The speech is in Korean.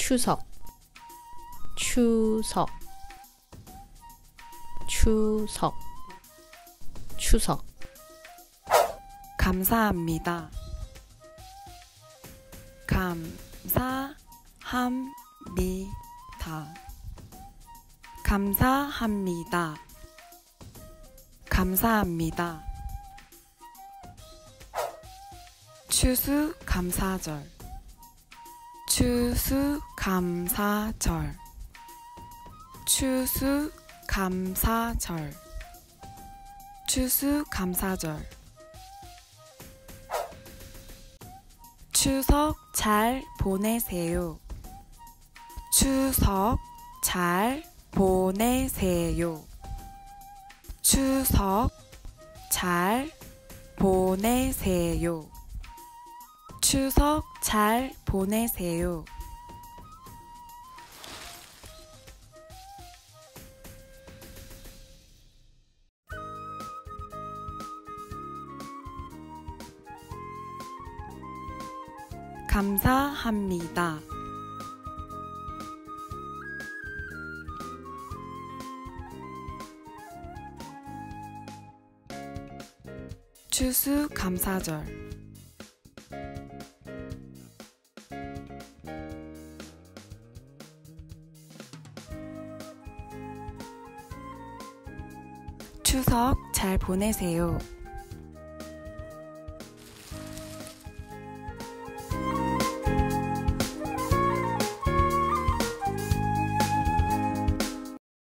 추석, 추석, 추석, 추석. 감사합니다. 감사합니다. 감사합니다. 감사합니다. 추수감사절, 추수감사절, 추수감사절, 추수감사절. 추석 잘 보내세요. 추석 잘 보내세요. 추석 잘 보내세요. 추석 잘 보내세요. 감사합니다. 추수감사절, 추석 잘 보내세요.